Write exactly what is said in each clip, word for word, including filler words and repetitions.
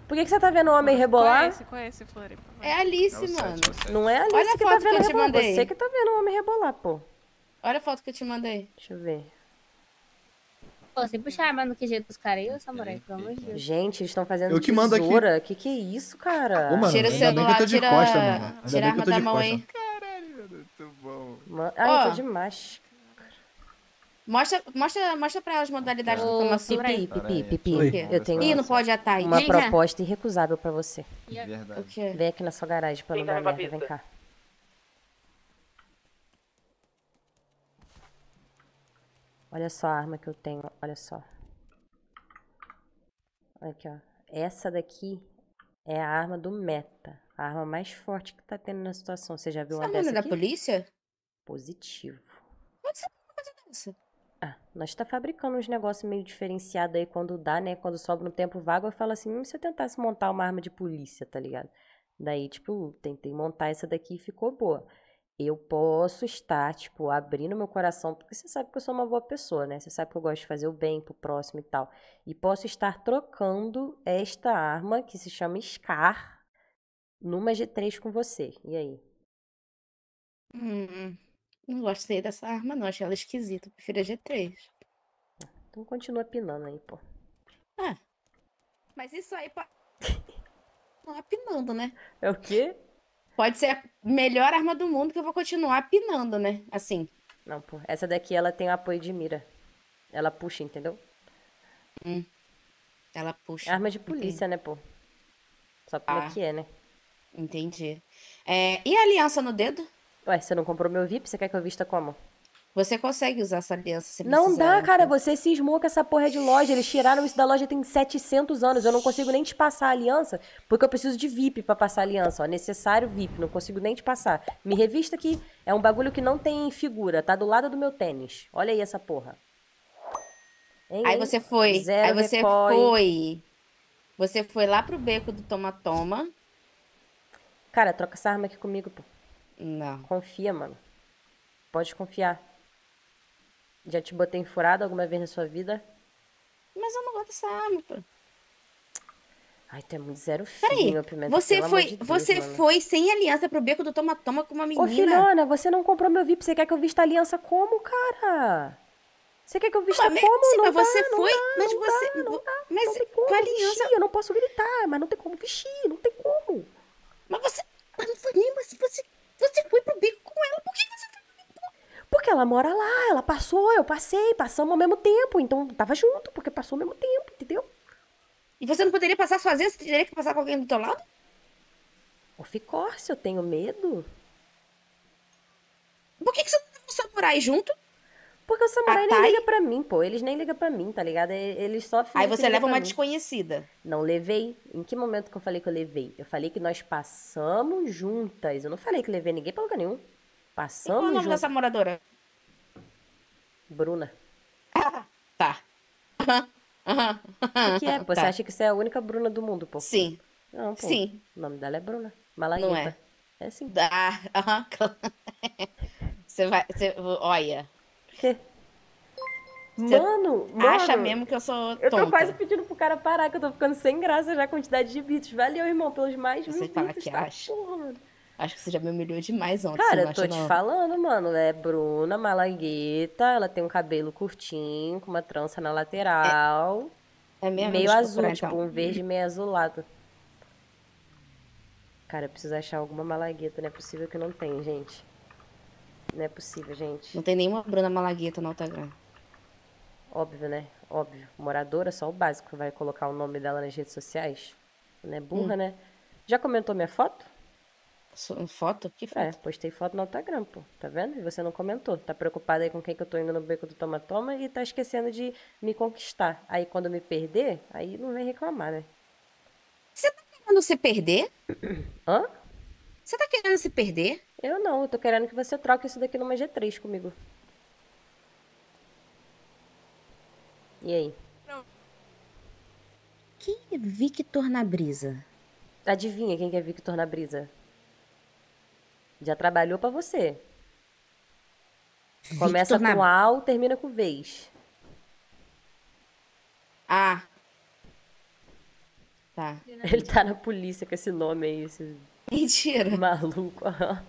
Por que, que você tá vendo o homem rebolar? Conhece, conhece, Floripa. É Alice, É o mano. sete, é o sete. Não é a Alice Olha a que tá foto que vendo eu te rebolar. mandei. Você que tá vendo o homem rebolar, pô. Olha a foto que eu te mandei. Deixa eu ver. Pô, você puxa a arma no Q G dos caras aí, ô samurai, pelo amor de Deus. Gente, eles estão fazendo Eu que mando aqui. tesoura. Que que é isso, cara? Ô, mano, Tira o ainda bem que eu celular, tô de tira, costa, mano. Ainda tira a bem que arma eu tô da de mão costa. aí. Caralho, mano, muito bom. Man... Ah, eu Ó. tô de máscara. Mostra, mostra, mostra pra elas as modalidades do Ô, Kama samurai. Sutra. Pipi, pipi, pipi. Oi. Eu tenho Ih, não pode atar aí. uma Vem cá. proposta irrecusável pra você. O Verdade. quê? Vem aqui na sua garagem pra não Quem tá dar indo pra merda. Vem pista? cá. Olha só a arma que eu tenho. Olha só. Olha aqui, ó. Essa daqui é a arma do meta. A arma mais forte que tá tendo na situação. Você já viu Essa uma arma dessa é da aqui? polícia? Positivo. Onde você tá fazendo isso? Ah, nós tá fabricando uns negócios meio diferenciados aí quando dá, né? Quando sobra um tempo vago, eu falo assim, hum, se eu tentasse montar uma arma de polícia, tá ligado? Daí, tipo, tentei montar essa daqui e ficou boa. Eu posso estar, tipo, abrindo meu coração, porque você sabe que eu sou uma boa pessoa, né? Você sabe que eu gosto de fazer o bem pro próximo e tal. E posso estar trocando esta arma, que se chama Scar, numa G três com você. E aí? Hum, não gostei dessa arma, não. Achei ela esquisita. Eu prefiro a G três. Então continua pinando aí, pô. Ah, mas isso aí pode... Não, apinando, né? É o quê? Pode ser a melhor arma do mundo que eu vou continuar apinando, né? Assim. Não, pô. Essa daqui, ela tem apoio de mira. Ela puxa, entendeu? Hum, ela puxa. É arma de polícia, né, pô? Só como Ah. é que é, né? Entendi. É, e a aliança no dedo? Ué, você não comprou meu V I P? Você quer que eu vista como? Você consegue usar essa aliança se Não precisar, dá, cara. então. Você cismou com essa porra de loja. Eles tiraram isso da loja tem setecentos anos. Eu não consigo nem te passar a aliança, porque eu preciso de V I P pra passar a aliança. Ó, necessário V I P. Não consigo nem te passar. Me revista aqui. É um bagulho que não tem figura. Tá do lado do meu tênis. Olha aí essa porra. Hein, Aí hein? você foi. Zero Aí você recoil. foi. Você foi lá pro beco do toma-toma. Cara, troca essa arma aqui comigo, pô. Não. Confia, mano. Pode confiar. Já te botei em furada alguma vez na sua vida? Mas eu não gosto dessa arma, pô. Ai, tu é muito zero Peraí, feeling, meu Pimenta. você pelo amor foi, de Deus, você mano. foi sem aliança pro beco do toma-toma com uma Ô, menina. filhona, você não comprou meu V I P. Você quer que eu vista a aliança como, cara? Você quer que eu vista Mas, como? sim, Não mas dá, você não foi, dá, mas não você, dá, não dá. mas Não tem como com a aliança, vestir. Eu não posso gritar, mas não tem como vestir. Não tem como. mas você, mas não foi nem, mas você, você foi pro beco com ela, por que você foi? Porque ela mora lá, ela passou, eu passei, passamos ao mesmo tempo. Então tava junto, porque passou ao mesmo tempo, entendeu? E você não poderia passar sozinha, você teria que passar com alguém do teu lado? Ô, Ficórcio, eu tenho medo. Por que que você não levou o samurai junto? Porque o samurai A nem Thay? liga pra mim, pô. Eles nem ligam pra mim, tá ligado? E- Eles só fingem Aí que você liga leva pra uma mim. desconhecida. Não levei. Em que momento que eu falei que eu levei? Eu falei que nós passamos juntas. Eu não falei que levei ninguém pra lugar nenhum. E qual é o Passamos nome juntas. dessa moradora? Bruna. Tá. Aham, aham. O que é? Pô, você Tá. acha que você é a única Bruna do mundo, pô? Sim, Não, pô. sim. O nome dela é Bruna. Não Malagueta. é. É sim. Ah, aham. Você vai, você, olha, Quê? Você Mano, mano. acha mesmo que eu sou Eu tô tonta. quase pedindo pro cara parar, que eu tô ficando sem graça já a quantidade de bits. Valeu, irmão, pelos mais Você mil fala bits, que tá? acha. Porra, mano. Acho que você já me humilhou demais ontem, você Cara, não eu tô acha, te não? falando, mano. É Bruna Malagueta. Ela tem um cabelo curtinho, com uma trança na lateral. É mesmo? Meio Deixa eu azul, procurar, tipo, então. um verde meio azulado. Cara, eu preciso achar alguma malagueta. Não é possível que não tem, gente. Não é possível, gente. Não tem nenhuma Bruna Malagueta no Instagram. Óbvio, né? Óbvio. Moradora, só o básico. Vai colocar o nome dela nas redes sociais. Não é burra, Hum. né? Já comentou minha foto? So- Foto? Que É, foto? postei foto no Instagram, pô. Tá vendo? E você não comentou. Tá preocupada aí com quem que eu tô indo no beco do toma-toma e tá esquecendo de me conquistar. Aí quando eu me perder, aí não vem reclamar, né? Você tá querendo se perder? Hã? Você tá querendo se perder? Eu não, eu tô querendo que você troque isso daqui numa G três comigo. E aí? Quem é Victor na brisa? Adivinha quem que é Victor na brisa? Já trabalhou pra você. Começa Victor com na... A, termina com vez. Ah. Tá. Ele tá na polícia com esse nome aí, esse Mentira. maluco. aham.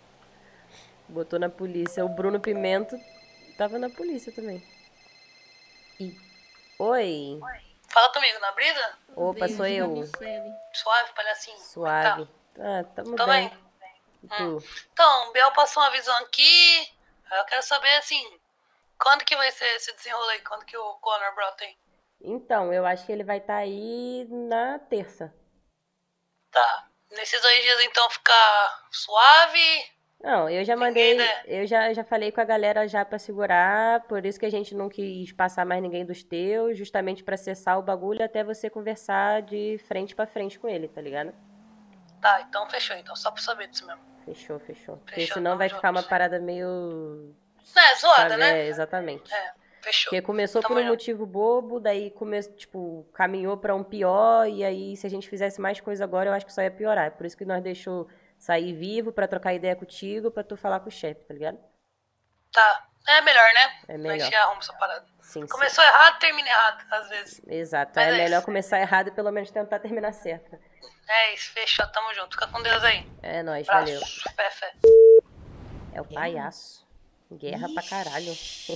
Botou na polícia. O Bruno Pimento tava na polícia também. E... Oi. Fala comigo, na brisa? Opa, sou eu. Michele. Suave, palhacinho. Suave. Ah, tamo Tô bem. bem. E tu? Então, o Biel passou uma visão aqui. Eu quero saber, assim, quando que vai ser esse desenrolo aí? Quando que o Connor brota aí? Então, eu acho que ele vai estar aí na terça. Tá. Nesses dois dias, então, ficar suave. Não, eu já Ninguém, mandei, né? eu já, já falei com a galera já pra segurar, por isso que a gente não quis passar mais ninguém dos teus, justamente pra cessar o bagulho até você conversar de frente pra frente com ele, tá ligado? Tá, então fechou. Então, só pra saber disso mesmo. Fechou, fechou. Porque Fechou, senão tamo vai junto. ficar uma parada meio... É, zoada, sabe? né? É, exatamente. É, fechou. Porque começou Tamo por um junto. motivo bobo, daí come... tipo, caminhou pra um pior, e aí se a gente fizesse mais coisa agora, eu acho que só ia piorar. É por isso que nós deixou sair vivo pra trocar ideia contigo, pra tu falar com o chefe, tá ligado? Tá. É melhor, né? É A melhor. gente arruma essa parada. Sim, sim. Começou errado, termina errado, às vezes. Exato. Mas É é melhor isso. começar errado e pelo menos tentar terminar certo. É isso, fechou. Tamo junto. Fica com Deus aí. É nóis, valeu. Abraço. Fé, fé. É o palhaço. Guerra pra caralho.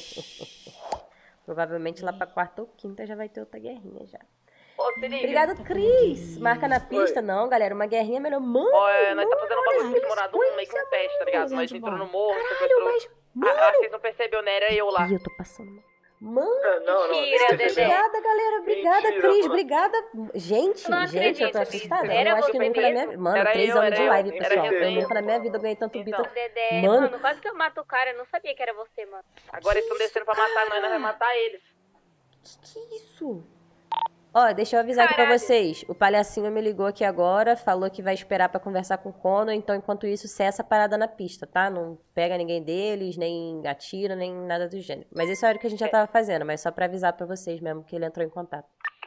Provavelmente lá pra quarta ou quinta já vai ter outra guerrinha já. Obrigado, Cris. Marca na pista. Não, galera, uma guerrinha é melhor. Mano, Ó, é, nós tá fazendo um bagulho com os moradores, meio que um teste, tá ligado? Nós entrou no morro, sequestrou. mas... Ah, ah, vocês não perceberam, né? Era eu lá. Ih, eu tô passando mal. Mano, Não, não. Mentira, Dedé. obrigada, galera. Obrigada, Mentira, Cris. mano. Obrigada. Gente, Não gente, eu tô acredito, assustada. Cris. Era Eu acho que você nunca na minha mesmo? vida. Mano, Era três eu, anos era de eu. live, Era pessoal. Eu resenha. nunca na minha vida ganhei tanto Então. bita. Dedé, Mano. mano, quase que eu mato o cara. Eu não sabia que era você, mano. Agora eles estão descendo pra matar nós, nós vamos matar eles. Que que é isso? Ó, deixa eu avisar aqui pra Caralho. vocês. O palhacinho me ligou aqui agora, falou que vai esperar pra conversar com o Conor, então enquanto isso, cessa a parada na pista, tá? Não pega ninguém deles, nem atira, nem nada do gênero. Mas isso era o que a gente já tava fazendo, mas só pra avisar pra vocês mesmo que ele entrou em contato.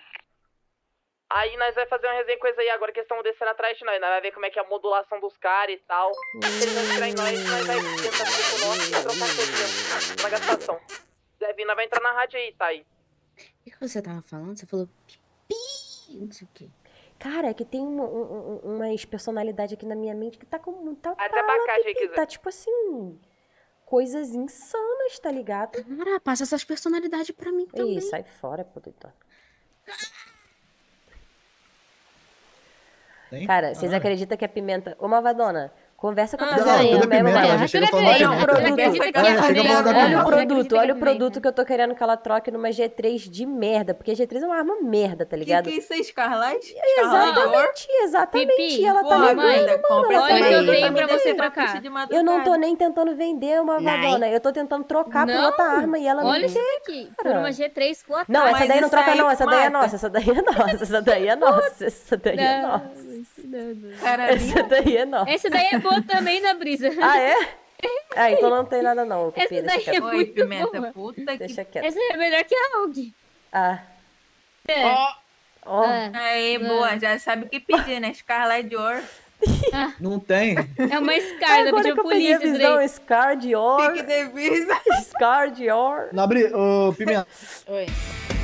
Aí nós vai fazer uma resenha com eles aí, agora que eles estão descendo atrás de nós. Nós vai ver como é que é a modulação dos caras e tal. Se eles não atirar em nós, nós vai tentar fazer o nosso e trocar coisa na gastação. Zé Vina vai entrar na rádio aí, tá aí. O que você tava falando? Você falou pipi, não sei o quê. Cara, é que tem uma, um, um, umas personalidades aqui na minha mente que tá com... Tá, Ah, de abacate aí, quiser. tá tipo assim... Coisas insanas, tá ligado? Cara, passa essas personalidades pra mim também. Ih, sai fora, pô, doidão. Tem? Cara, vocês Caralho. acreditam que a pimenta... Ô, Malvadona, conversa com a Ah, Não, rapaziada aí, tudo no mesmo pimenta, tempo. já chega Tudo falando bem, de Olha o mim. produto. acredita que Olha, é chega a falando da minha- Olha o pimenta. produto, olha o Acredita que é produto que eu tô querendo que ela troque numa G três de merda, porque a G três é uma arma merda, tá Que ligado? que isso é Scarlet? Exatamente, exatamente. Pipi, E ela tá Porra, ligando, Amanda, compra ela essa tá olha o que eu aí. tenho Me pra deixa você ir pra trocar. pista de Eu não madrugada. tô nem tentando vender uma vadona, eu tô tentando trocar por Não, outra arma e ela não Olha quer. isso daqui. Por cara. uma G três Full Attack. Não, essa Mas daí não isso troca aí não, essa daí é mata. nossa, essa daí é nossa, essa daí é nossa, essa daí é Não, nossa. isso não, não. Carabinha. Essa daí é nossa. Essa daí é boa também na brisa. Ah, é? Ah, então não tem nada não, Essa Pipi, deixa daí é quieto. Oi, muito pimenta, boa. puta que... Deixa quieto. Essa é melhor que a A U G. Ah, É. ó. Ah, Aí, boa, já sabe o que pedir, né? Scarlet Dior. Não tem. é uma Scar, da Agora que pediu eu peguei a polícia, isso visão, daí. Scar Dior, Que devisa. Scar Dior. Não abri, ô, Pimenta. Oi.